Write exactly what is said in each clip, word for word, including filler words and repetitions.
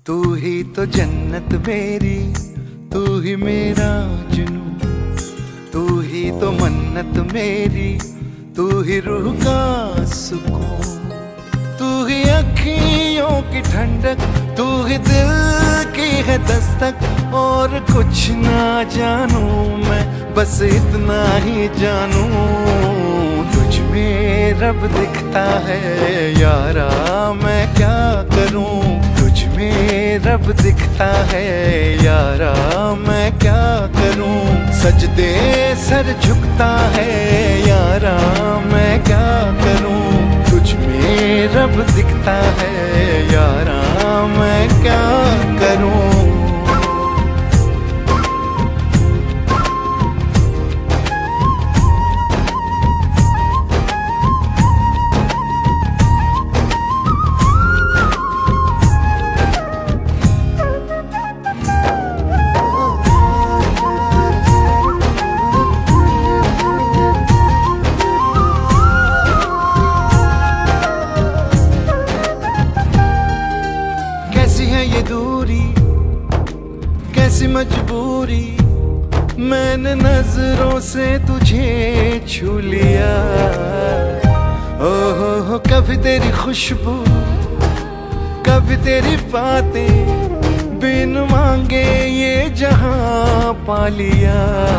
तू ही तो जन्नत मेरी, तू ही मेरा जुनून, तू ही तो मन्नत मेरी, तू ही रूह का सुकून, तू ही अखियों की ठंडक, तू ही दिल की है दस्तक। और कुछ ना जानू मैं, बस इतना ही जानू, तुझ में रब दिखता है यारा, मैं क्या करूं। तुझ में रब दिखता है यारा, मैं क्या करूं। सजदे सर झुकता है यारा, मैं क्या करूं। तुझ में रब दिखता है यारा, मैं क्या करूं। कैसी है ये दूरी, कैसी मजबूरी, मैंने नजरों से तुझे छू लिया। ओहो हो, कभी तेरी खुशबू, कभी तेरी बातें, बिन मांगे ये जहां पा लिया।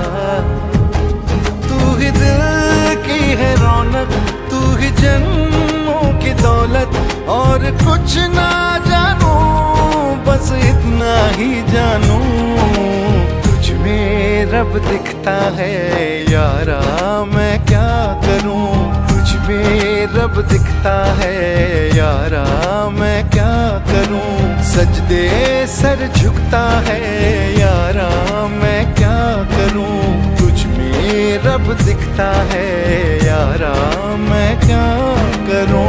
तू ही दिल की है रौनक, तू ही जन्मों की दौलत। और कुछ ना जानू, बस इतना ही जानू, तुझ में रब दिखता है यारा, मैं क्या करूं। तुझ में रब दिखता है यारा, मैं क्या करूं। सजदे सर झुकता है यारा, मैं क्या करूं। तुझ में रब दिखता है यारा, मैं क्या करूं।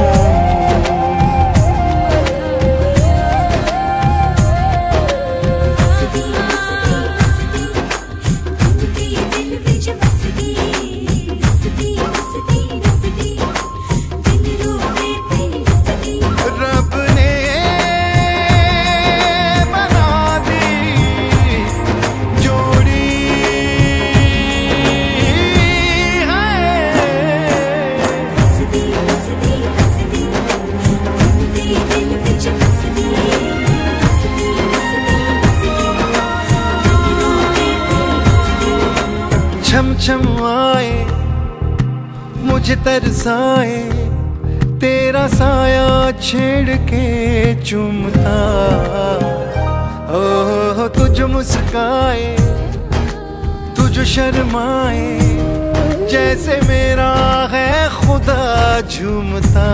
छम छम आए, मुझे तरसाए, तेरा साया छेड़ के चूमता। ओह तुझ मुस्काए, तुझ शर्माए, जैसे मेरा है खुदा झूमता।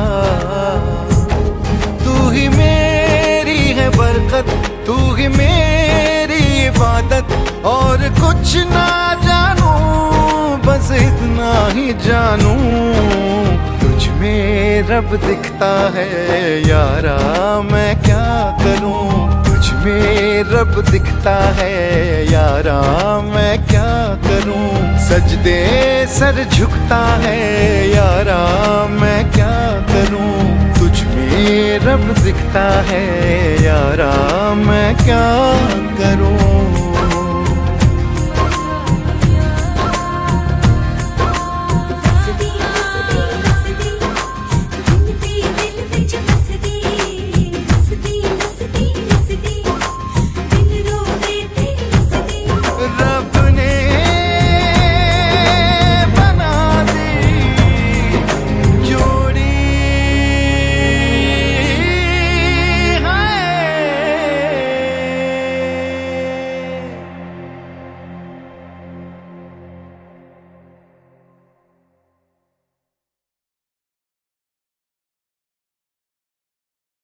तू ही मेरी है बरकत, तू ही मेरी इबादत। और कुछ ना जानू, बस इतना ही जानू, तुझ में रब दिखता है यारा, मैं क्या करूं। तुझ में रब दिखता है यारा, मैं क्या करूं। सजदे सर झुकता है यारा, मैं क्या करूं। तुझ में रब दिखता है यारा, मैं क्या करूं।